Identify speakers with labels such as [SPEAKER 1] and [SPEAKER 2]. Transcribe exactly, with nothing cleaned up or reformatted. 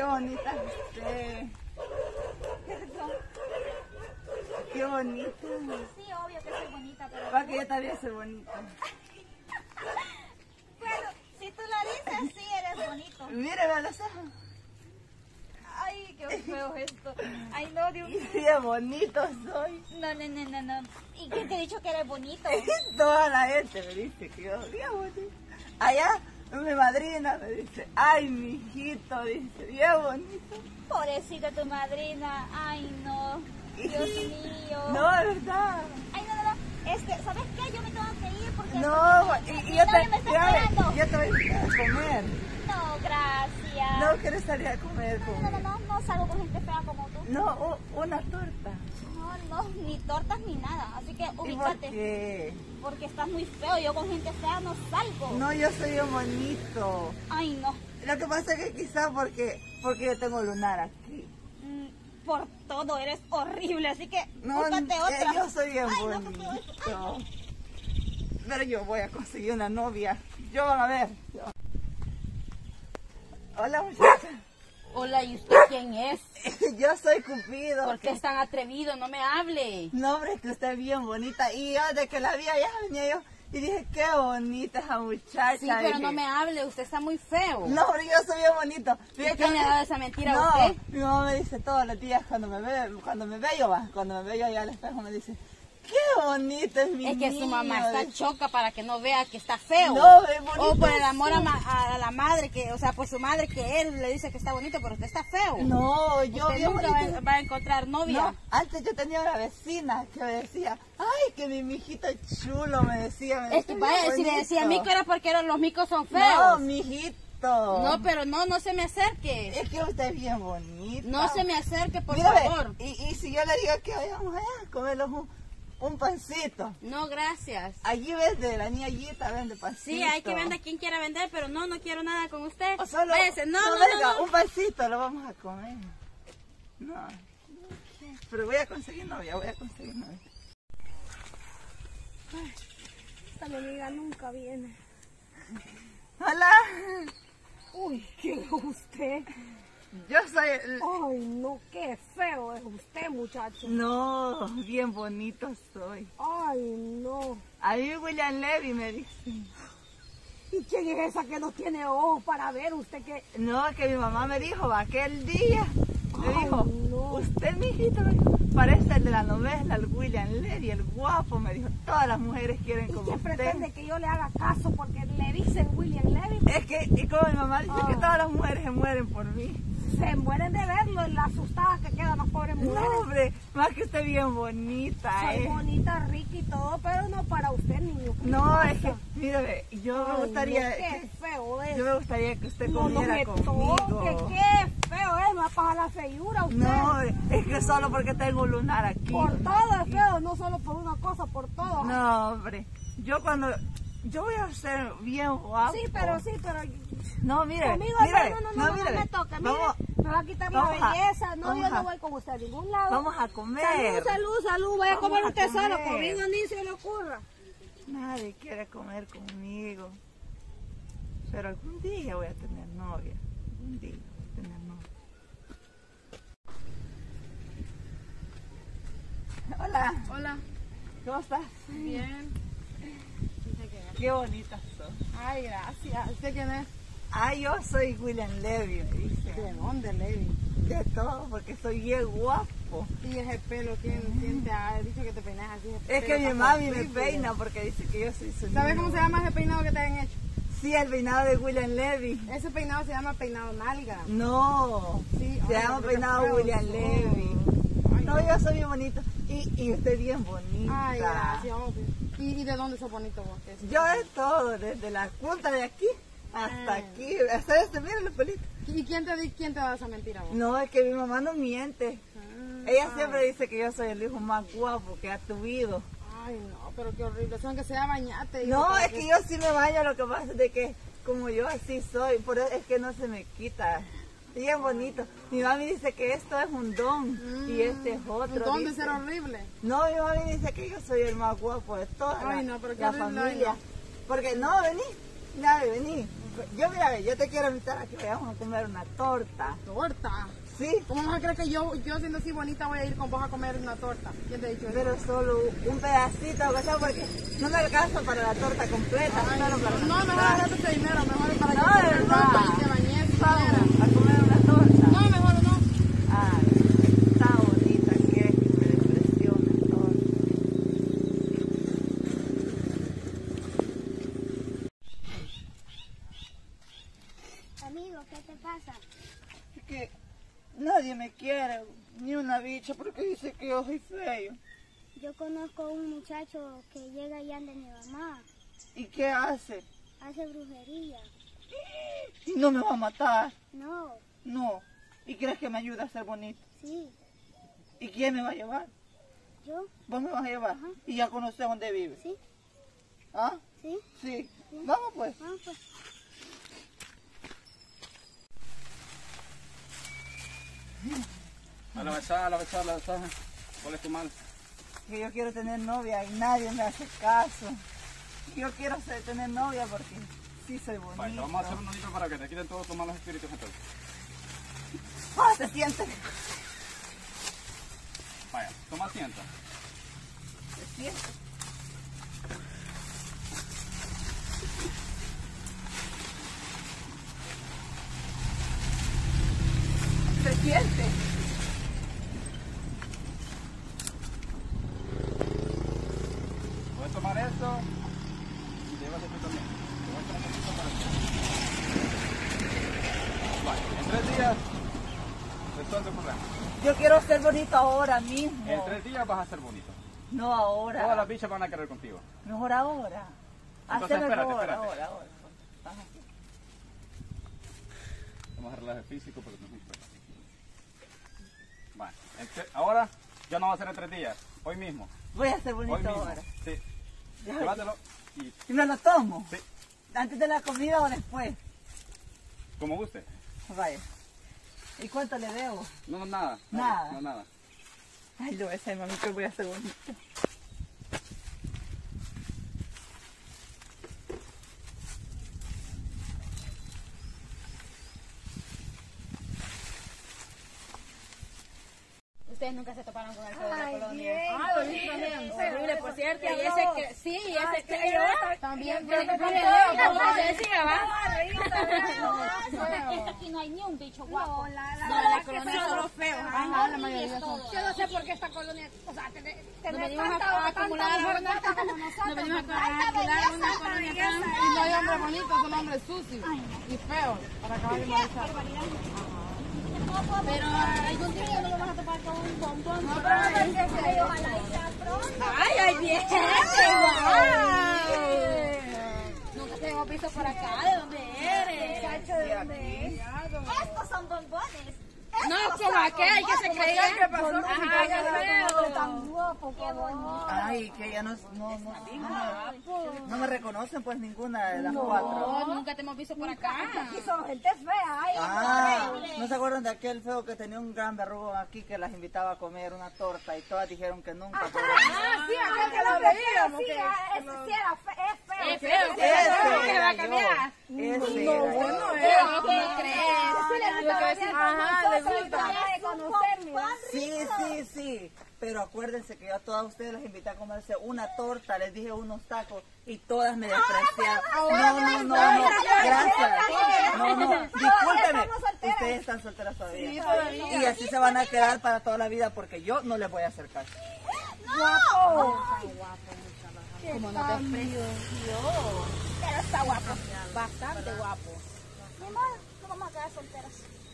[SPEAKER 1] bonita es usted. Qué bonita.
[SPEAKER 2] Sí, obvio que soy bonita, pero...
[SPEAKER 1] Va que yo también soy bonita.
[SPEAKER 2] Bueno, si tú lo dices, sí eres bonito.
[SPEAKER 1] Míreme los ojos.
[SPEAKER 2] Ay, qué feo esto. Ay, no, Dios mío.
[SPEAKER 1] Qué bonito soy.
[SPEAKER 2] No, no, no, no, no. ¿Y quién te ha dicho que eres bonito?
[SPEAKER 1] Toda la gente me dice que yo, bien bonito. Allá mi madrina me dice, ay, mi hijito, dice, bien bonito.
[SPEAKER 2] Pobrecita tu madrina. Ay, no. Dios mío.
[SPEAKER 1] No, de verdad.
[SPEAKER 2] Ay, no, no, no. Es que, ¿sabes qué? Yo me tengo que ir porque...
[SPEAKER 1] No,
[SPEAKER 2] porque
[SPEAKER 1] y,
[SPEAKER 2] mi-
[SPEAKER 1] y
[SPEAKER 2] mi
[SPEAKER 1] yo
[SPEAKER 2] novio
[SPEAKER 1] te,
[SPEAKER 2] me está
[SPEAKER 1] ya,
[SPEAKER 2] esperando.
[SPEAKER 1] yo te voy a comer.
[SPEAKER 2] No, gracias.
[SPEAKER 1] No quieres salir a comer
[SPEAKER 2] No, no,
[SPEAKER 1] conmigo.
[SPEAKER 2] no, no, no salgo con gente fea como tú.
[SPEAKER 1] No, u- una torta.
[SPEAKER 2] No, no, ni tortas ni nada. Así que
[SPEAKER 1] ¿Y por
[SPEAKER 2] ubícate.
[SPEAKER 1] qué?
[SPEAKER 2] Porque estás muy feo. Yo con gente fea no salgo.
[SPEAKER 1] No, yo soy bien bonito.
[SPEAKER 2] Ay, no.
[SPEAKER 1] Lo que pasa es que quizás porque, porque yo tengo lunar aquí.
[SPEAKER 2] Mm, Por todo, eres horrible. Así que
[SPEAKER 1] No,
[SPEAKER 2] búscate
[SPEAKER 1] eh,
[SPEAKER 2] otra.
[SPEAKER 1] yo soy bien
[SPEAKER 2] Ay, no,
[SPEAKER 1] bonito.
[SPEAKER 2] porque- ay,
[SPEAKER 1] Pero yo voy a conseguir una novia. Yo van a ver. Hola, muchacha.
[SPEAKER 3] Hola, ¿y usted quién es?
[SPEAKER 1] Yo soy Cupido.
[SPEAKER 3] ¿Por qué es tan atrevido? No me hable.
[SPEAKER 1] No, hombre, es que usted es bien bonita. Y yo, de que la vi allá, venía yo y dije, qué bonita esa muchacha.
[SPEAKER 3] Sí, pero
[SPEAKER 1] Dije,
[SPEAKER 3] no me hable, usted está muy feo.
[SPEAKER 1] No, hombre, yo soy bien bonito.
[SPEAKER 3] ¿Y
[SPEAKER 1] Fíjate
[SPEAKER 3] quién
[SPEAKER 1] que-
[SPEAKER 3] le ha dado esa mentira
[SPEAKER 1] no,
[SPEAKER 3] a usted?
[SPEAKER 1] mi mamá me dice todos los días cuando me ve, cuando me ve yo va, cuando me ve yo allá al espejo me dice, qué bonito es mi
[SPEAKER 3] Es que su
[SPEAKER 1] niño",
[SPEAKER 3] mamá está
[SPEAKER 1] dice.
[SPEAKER 3] choca para que no vea que está feo.
[SPEAKER 1] No, es bonito.
[SPEAKER 3] O por el amor a, ma- a la madre, que, o sea, por su madre, que él le dice que está bonito, pero usted está feo.
[SPEAKER 1] No, yo
[SPEAKER 3] Usted
[SPEAKER 1] bien
[SPEAKER 3] nunca
[SPEAKER 1] bonito.
[SPEAKER 3] va, va a encontrar novia.
[SPEAKER 1] No, antes yo tenía una vecina que me decía, ay, que mi mijito chulo, me decía. Me
[SPEAKER 3] Es que
[SPEAKER 1] decía,
[SPEAKER 3] vaya,
[SPEAKER 1] "Bien
[SPEAKER 3] si le decía
[SPEAKER 1] bonito".
[SPEAKER 3] mico era porque eran- los micos son
[SPEAKER 1] No,
[SPEAKER 3] feos.
[SPEAKER 1] mijito.
[SPEAKER 3] No, pero no, no se me acerque.
[SPEAKER 1] Es que usted es bien bonito.
[SPEAKER 3] No se me acerque, por
[SPEAKER 1] Mírame,
[SPEAKER 3] favor.
[SPEAKER 1] Y, y si yo le digo que vayamos allá a comernos un, un pancito.
[SPEAKER 3] No, gracias.
[SPEAKER 1] Allí vende, la niña Gita vende pancito.
[SPEAKER 3] Sí, hay que vender quien quiera vender, pero no, no quiero nada con usted.
[SPEAKER 1] O solo,
[SPEAKER 3] Váyase. No,
[SPEAKER 1] no,
[SPEAKER 3] no,
[SPEAKER 1] venga,
[SPEAKER 3] no, no.
[SPEAKER 1] un pancito lo vamos a comer. No, pero voy a conseguir novia, voy a conseguir novia.
[SPEAKER 4] Esta mi amiga nunca viene.
[SPEAKER 1] Hola,
[SPEAKER 4] Uy, ¿quién es usted?
[SPEAKER 1] yo soy el...
[SPEAKER 4] Ay, no, qué feo es usted, muchacho.
[SPEAKER 1] No, bien bonito soy.
[SPEAKER 4] Ay, no.
[SPEAKER 1] A mí William Levy me dice.
[SPEAKER 4] ¿Y quién es esa que no tiene ojos para ver usted que...
[SPEAKER 1] No, que mi mamá me dijo aquel día, me
[SPEAKER 4] Ay,
[SPEAKER 1] dijo,
[SPEAKER 4] no.
[SPEAKER 1] usted, mijito, me dijo, parece el de la novela, el William Levy, el guapo, me dijo, todas las mujeres quieren
[SPEAKER 4] ¿Y
[SPEAKER 1] como
[SPEAKER 4] que
[SPEAKER 1] usted.
[SPEAKER 4] pretende que yo le haga caso porque le dicen William Levy?
[SPEAKER 1] Es que, y como mi mamá dice que
[SPEAKER 4] Ah.
[SPEAKER 1] todas las mujeres se mueren por mí.
[SPEAKER 4] Se mueren de verlo en las asustadas que quedan las pobres mujeres.
[SPEAKER 1] No, hombre, más que usted bien bonita,
[SPEAKER 4] Soy
[SPEAKER 1] eh.
[SPEAKER 4] bonita, rica y todo, pero no para usted, niño. ¿Qué
[SPEAKER 1] No,
[SPEAKER 4] le
[SPEAKER 1] es que,
[SPEAKER 4] pasa?
[SPEAKER 1] mírame, yo me
[SPEAKER 4] Ay,
[SPEAKER 1] gustaría,
[SPEAKER 4] no, qué
[SPEAKER 1] que,
[SPEAKER 4] feo es.
[SPEAKER 1] yo me gustaría que usted
[SPEAKER 4] No, no
[SPEAKER 1] comiera
[SPEAKER 4] me
[SPEAKER 1] conmigo.
[SPEAKER 4] toque, qué feo es, me va a pasar la feiura usted.
[SPEAKER 1] No, es que solo porque tengo un lunar aquí.
[SPEAKER 4] Por todo es feo, no solo por una cosa, por todo.
[SPEAKER 1] No, hombre, yo cuando, yo voy a ser bien guapo.
[SPEAKER 4] Sí, pero sí, pero
[SPEAKER 1] No, mire,
[SPEAKER 4] conmigo
[SPEAKER 1] mire,
[SPEAKER 4] no, no, no, no,
[SPEAKER 1] mire,
[SPEAKER 4] no me toca, mire,
[SPEAKER 1] vamos,
[SPEAKER 4] me va a quitar la
[SPEAKER 1] vamos a-
[SPEAKER 4] belleza, no,
[SPEAKER 1] vamos
[SPEAKER 4] yo no
[SPEAKER 1] a-
[SPEAKER 4] voy con usted a ningún lado.
[SPEAKER 1] vamos a comer.
[SPEAKER 4] Salud, salud, salud, vaya a
[SPEAKER 1] Vamos
[SPEAKER 4] comer
[SPEAKER 1] a
[SPEAKER 4] usted solo,
[SPEAKER 1] comer.
[SPEAKER 4] conmigo ni se le ocurra.
[SPEAKER 1] Nadie quiere comer conmigo. Pero algún día voy a tener novia. Algún día voy a tener novia. Hola,
[SPEAKER 3] Hola,
[SPEAKER 1] ¿cómo estás?
[SPEAKER 3] bien.
[SPEAKER 1] Qué bonita sos.
[SPEAKER 3] Ay, gracias. ¿Usted quién es?
[SPEAKER 1] Ah, yo soy William Levy, me dice.
[SPEAKER 3] ¿De dónde, Levi?
[SPEAKER 1] De todo, porque soy bien guapo.
[SPEAKER 3] Y ese pelo, ¿quién, quién te ha dicho que te peinas así? Ese
[SPEAKER 1] Es que
[SPEAKER 3] pelo
[SPEAKER 1] mi
[SPEAKER 3] tan
[SPEAKER 1] mami me
[SPEAKER 3] horrible.
[SPEAKER 1] peina porque dice que yo soy su
[SPEAKER 3] ¿Sabes
[SPEAKER 1] niño.
[SPEAKER 3] cómo se llama ese peinado que te han hecho?
[SPEAKER 1] Sí, el peinado de William Levy.
[SPEAKER 3] Ese peinado se llama peinado nalga.
[SPEAKER 1] No,
[SPEAKER 3] Sí,
[SPEAKER 1] se
[SPEAKER 3] ay,
[SPEAKER 1] llama
[SPEAKER 3] pero qué
[SPEAKER 1] peinado
[SPEAKER 3] feo
[SPEAKER 1] William
[SPEAKER 3] sos.
[SPEAKER 1] Levy.
[SPEAKER 3] Ay,
[SPEAKER 1] No, yo soy bien bonito. Y, y usted bien bonita.
[SPEAKER 3] Ay, gracias, obvio. ¿Y, ¿Y de dónde sos bonito vos? ¿Qué es?
[SPEAKER 1] Yo de todo, desde la punta de aquí hasta
[SPEAKER 3] Ah.
[SPEAKER 1] aquí. Hasta este, miren los pelitos.
[SPEAKER 3] ¿Y quién te, di- quién te da esa mentira vos?
[SPEAKER 1] No, es que mi mamá no miente.
[SPEAKER 3] Ah,
[SPEAKER 1] Ella
[SPEAKER 3] ay.
[SPEAKER 1] siempre dice que yo soy el hijo más guapo que ha tuvido.
[SPEAKER 3] Ay, no, pero qué horrible. Son que sea bañate. hijo,
[SPEAKER 1] No,
[SPEAKER 3] para
[SPEAKER 1] es que yo sí me baño, lo que pasa es de que como yo así soy, por eso es que no se me quita. Bien bonito. Mi mami dice que esto es un don y este es otro.
[SPEAKER 3] ¿Dónde
[SPEAKER 1] dice.
[SPEAKER 3] ser horrible?
[SPEAKER 1] No, mi mami dice que yo soy el más guapo de toda
[SPEAKER 3] Ay,
[SPEAKER 1] la,
[SPEAKER 3] no, pero qué
[SPEAKER 1] la
[SPEAKER 3] horrible,
[SPEAKER 1] familia.
[SPEAKER 3] ay,
[SPEAKER 1] Porque no, vení, dale, vení. Yo, mira, yo te quiero invitar a que vayamos a comer una torta.
[SPEAKER 5] ¿Torta?
[SPEAKER 1] ¿Sí?
[SPEAKER 5] ¿Cómo vas a creer que yo, yo siendo así bonita voy a ir con vos a comer una torta? ¿Quién te ha dicho eso?
[SPEAKER 1] Pero solo un pedacito, o sea, porque no me alcanza para la torta completa.
[SPEAKER 5] Ay,
[SPEAKER 1] solo para
[SPEAKER 5] no,
[SPEAKER 1] la
[SPEAKER 5] mejor
[SPEAKER 1] mitad.
[SPEAKER 5] déjate ese dinero, mejor es para
[SPEAKER 1] No,
[SPEAKER 5] yo
[SPEAKER 1] de
[SPEAKER 5] comer
[SPEAKER 1] verdad.
[SPEAKER 5] ropa y te bañé si
[SPEAKER 1] Vamos
[SPEAKER 5] quieras.
[SPEAKER 1] a comer una torta.
[SPEAKER 5] No, mejor no.
[SPEAKER 1] Ay, está bonita, que me impresiona todo.
[SPEAKER 6] Amigo, ¿qué te pasa?
[SPEAKER 1] Es que nadie me quiere, ni una bicha, porque dice que yo soy feo.
[SPEAKER 6] Yo conozco a un muchacho que llega y anda en mi mamá.
[SPEAKER 1] ¿Y qué hace?
[SPEAKER 6] Hace brujería.
[SPEAKER 1] ¿Y no me va a matar?
[SPEAKER 6] No,
[SPEAKER 1] No. ¿Y crees que me ayuda a ser bonito?
[SPEAKER 6] sí,
[SPEAKER 1] ¿Y quién me va a llevar?
[SPEAKER 6] yo,
[SPEAKER 1] ¿Vos me vas a llevar?
[SPEAKER 6] Ajá.
[SPEAKER 1] ¿Y ya conoces dónde vive?
[SPEAKER 6] sí,
[SPEAKER 1] ¿Ah?
[SPEAKER 6] sí.
[SPEAKER 1] Sí. Vamos pues.
[SPEAKER 6] Vamos pues.
[SPEAKER 7] A la besada, a la besada, a la besada. ¿Cuál es tu mal?
[SPEAKER 1] Que yo quiero tener novia y nadie me hace caso. Yo quiero ser- tener novia porque sí soy bonita.
[SPEAKER 7] Vale, te vamos a hacer un nudito para que te quiten todos tus malos espíritus entonces.
[SPEAKER 1] ¡Ah, se siente!
[SPEAKER 7] Vaya, toma asiento.
[SPEAKER 1] Se siente. Se siente.
[SPEAKER 7] Puedes tomar esto y llevas esto también. Te voy a echar un poquito para que... Vale, en tres días resuelve el problema.
[SPEAKER 1] Yo quiero ser bonito ahora mismo.
[SPEAKER 7] En tres días vas a ser bonito.
[SPEAKER 1] No ahora.
[SPEAKER 7] Todas las bichas van a querer contigo.
[SPEAKER 1] Mejor ahora.
[SPEAKER 7] Entonces,
[SPEAKER 1] Hazme
[SPEAKER 7] espérate,
[SPEAKER 1] ahora,
[SPEAKER 7] espérate.
[SPEAKER 1] ahora, ahora. Ajá.
[SPEAKER 7] Vamos a arreglar el físico porque no es muy fuerte. Vale, en tre- ahora ya no va a ser en tres días. Hoy mismo.
[SPEAKER 1] Voy a ser
[SPEAKER 7] Hoy
[SPEAKER 1] bonito
[SPEAKER 7] mismo.
[SPEAKER 1] ahora.
[SPEAKER 7] Sí. Llévatelo y
[SPEAKER 1] ¿Y me lo tomo?
[SPEAKER 7] sí,
[SPEAKER 1] ¿Antes de la comida o después?
[SPEAKER 7] como guste.
[SPEAKER 1] Vaya. ¿Y cuánto le debo?
[SPEAKER 7] No, no, nada.
[SPEAKER 1] Nada.
[SPEAKER 7] No, nada.
[SPEAKER 1] Ay, lo voy a hacer, mami, que voy a ser bonito.
[SPEAKER 3] Ustedes nunca se toparon con el feo de la colonia.
[SPEAKER 5] Ah, lo vi también.
[SPEAKER 3] Horrible, por cierto. Y ese que, sí, y ese que
[SPEAKER 5] También
[SPEAKER 3] tiene que
[SPEAKER 5] creo
[SPEAKER 3] poner
[SPEAKER 5] que
[SPEAKER 3] como se decía, ¿va?
[SPEAKER 2] Es que aquí no hay ni un bicho guapo.
[SPEAKER 3] No, la colonia son los feos.
[SPEAKER 5] Ajá, la mayoría son.
[SPEAKER 4] Yo no sé por qué esta colonia, o sea, te, te,
[SPEAKER 3] Nos
[SPEAKER 4] te
[SPEAKER 3] venimos
[SPEAKER 4] tanta-
[SPEAKER 3] a
[SPEAKER 4] tanta
[SPEAKER 3] acumular
[SPEAKER 4] mujer
[SPEAKER 3] una
[SPEAKER 4] guapa como nosotros.
[SPEAKER 3] Nos venimos
[SPEAKER 4] ¿no?
[SPEAKER 3] a acumular una colonia tan...
[SPEAKER 5] Y no hay hombres bonitos, son hombres sucios y feos. Para acabar de molestar.
[SPEAKER 3] Pero algún día no lo vas a topar con un bombón. por
[SPEAKER 4] Ay,
[SPEAKER 3] ahí.
[SPEAKER 4] ojalá y sea pronto.
[SPEAKER 3] ¡Ay, ay, bien! ¡Wow! Nunca te hemos visto por acá. ¿De dónde eres?
[SPEAKER 1] ¿De aquí?
[SPEAKER 2] Estos son bombones.
[SPEAKER 3] No, como aquel que se creía.
[SPEAKER 5] ¿Qué pasó?
[SPEAKER 3] Ajá, qué feo.
[SPEAKER 4] Tan guapo, qué bonito.
[SPEAKER 1] Ay, que ya no, no, no, no, me, no me reconocen pues ninguna de las cuatro.
[SPEAKER 3] No, nunca te hemos visto por acá.
[SPEAKER 4] Aquí son gente fea, ay,
[SPEAKER 1] Ah, ¿no se acuerdan de aquel feo que tenía un gran verrugo aquí que las invitaba a comer una torta y todas dijeron que nunca? pero-
[SPEAKER 4] Ah, sí, aquel que lo veíamos, sí, ah, ese sí era fe, es feo.
[SPEAKER 3] Es feo,
[SPEAKER 1] Ese
[SPEAKER 3] es feo, que va
[SPEAKER 1] era
[SPEAKER 3] a cambiar.
[SPEAKER 1] yo. Ese era yo.
[SPEAKER 5] Bueno,
[SPEAKER 3] No,
[SPEAKER 5] eh.
[SPEAKER 3] ¿cómo crees?
[SPEAKER 4] Sí, le gustaba bien con
[SPEAKER 5] Ajá, le
[SPEAKER 4] nosotros,
[SPEAKER 5] gusta.
[SPEAKER 4] acaba de conocerme.
[SPEAKER 1] Sí, sí, sí. Pero acuérdense que yo a todas ustedes les invité a comerse una torta, les dije unos tacos y todas me despreciaron. No, no, no, no. Gracias. No, no. Discúlpeme. Ustedes están solteras todavía. Y así se van a quedar para toda la vida porque yo no les voy a hacer caso.
[SPEAKER 3] Como no te desprecio.
[SPEAKER 2] Pero está guapo.
[SPEAKER 3] Bastante guapo.
[SPEAKER 2] Mi amor, no vamos a quedar solteras.